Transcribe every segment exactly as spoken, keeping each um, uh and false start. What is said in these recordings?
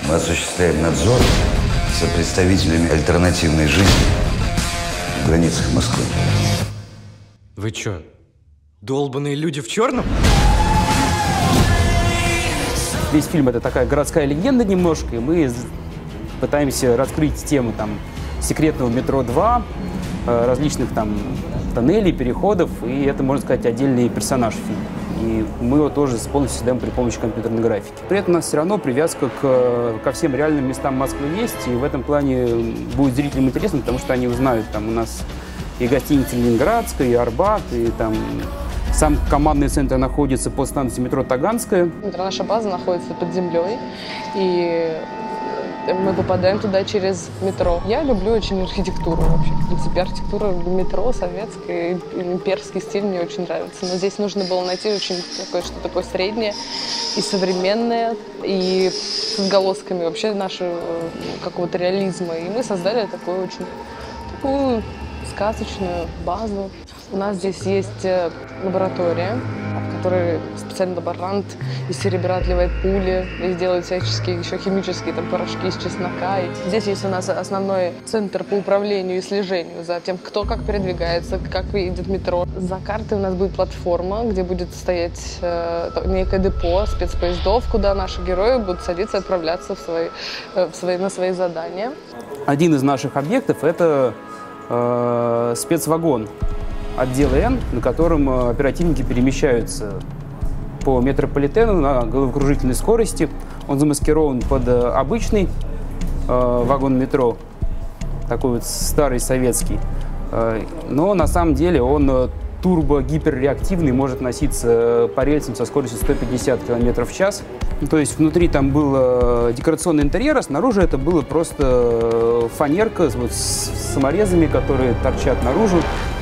Мы осуществляем надзор за представителями альтернативной жизни в границах Москвы. Вы чё, долбаные люди в черном? Весь фильм — это такая городская легенда немножко, и мы пытаемся раскрыть тему там секретного метро два, различных там тоннелей, переходов, и это, можно сказать, отдельный персонаж фильма. И мы его тоже полностью создаем при помощи компьютерной графики. При этом у нас все равно привязка к, ко всем реальным местам Москвы есть, и в этом плане будет зрителям интересно, потому что они узнают, там у нас и гостиница Ленинградская, и Арбат, и там сам командный центр находится под станцией метро Таганская. Наша база находится под землей, и мы попадаем туда через метро. Я люблю очень архитектуру вообще. В принципе, архитектура метро, советская, имперский стиль мне очень нравится. Но здесь нужно было найти очень такое, что такое среднее и современное, и с отголосками вообще нашего какого-то реализма. И мы создали такую очень такую сказочную базу. У нас здесь есть лаборатория, в которой специальный лаборант из серебра отливает пули и делает всяческие еще химические там, порошки из чеснока. И здесь есть у нас основной центр по управлению и слежению за тем, кто как передвигается, как едет метро. За картой у нас будет платформа, где будет стоять э, некое депо спецпоездов, куда наши герои будут садиться и отправляться в свои, э, в свои, на свои задания. Один из наших объектов — это э, спецвагон отдела Н, на котором оперативники перемещаются по метрополитену на головокружительной скорости. Он замаскирован под обычный э, вагон метро, такой вот старый советский. Э, но на самом деле он турбо-гиперреактивный, может носиться по рельсам со скоростью сто пятьдесят километров в час. То есть внутри там был декорационный интерьер, а снаружи это было просто фанерка вот, с саморезами, которые торчат наружу.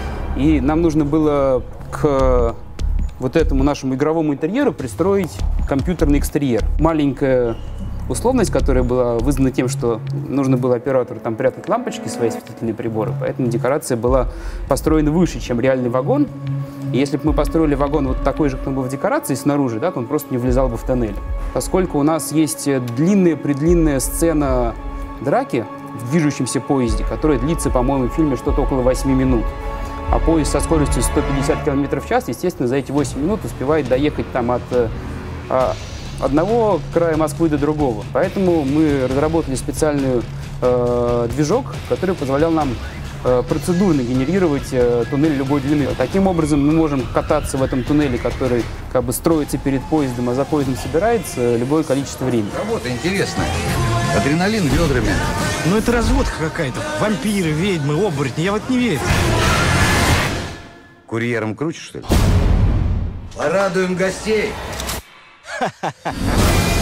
И нам нужно было к вот этому нашему игровому интерьеру пристроить компьютерный экстерьер. Маленькая условность, которая была вызвана тем, что нужно было оператору там прятать лампочки, свои осветительные приборы, поэтому декорация была построена выше, чем реальный вагон. И если бы мы построили вагон вот такой же, как он был в декорации снаружи, да, то он просто не влезал бы в тоннель. Поскольку у нас есть длинная-предлинная сцена драки в движущемся поезде, которая длится, по-моему, в фильме что-то около восьми минут. А поезд со скоростью сто пятьдесят километров в час, естественно, за эти восемь минут успевает доехать там от а, одного края Москвы до другого. Поэтому мы разработали специальный э, движок, который позволял нам э, процедурно генерировать э, туннель любой длины. Таким образом, мы можем кататься в этом туннеле, который как бы строится перед поездом, а за поездом собирается любое количество времени. Работа интересная. Адреналин ведрами. Ну это разводка какая-то. Вампиры, ведьмы, оборотни. Я вот не верю. Курьером круче, что ли? Порадуем гостей!